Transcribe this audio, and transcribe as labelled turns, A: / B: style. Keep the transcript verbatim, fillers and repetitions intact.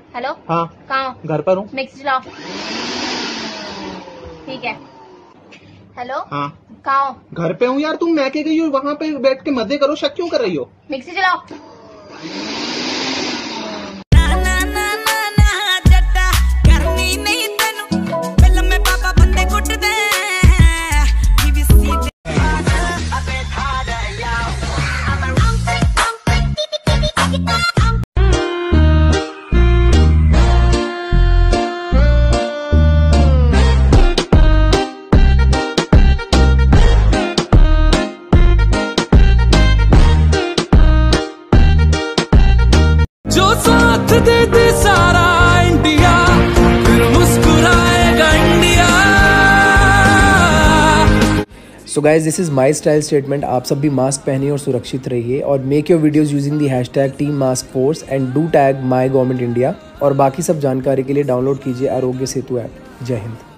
A: Hello.
B: हाँ
A: कहाँ हो?
B: घर पर हूँ।
A: मिक्सी चलाओ। ठीक है। हेलो।
B: हाँ
A: कहाँ हो?
B: घर पे हूँ यार। तुम मैके गई हो, वहाँ पे बैठ के मजे करो, शक क्यों कर रही हो?
A: मिक्सी चलाओ।
C: जो साथ दे दे सारा इंडिया, फिर मुस्कुराएगा India.
D: So guys this is my style statement. आप सब भी मास्क पहनिए और सुरक्षित रहिए और make your videos using the hash tag team mask force and do tag my government India. और बाकी सब जानकारी के लिए डाउनलोड कीजिए आरोग्य सेतु ऐप। जय हिंद।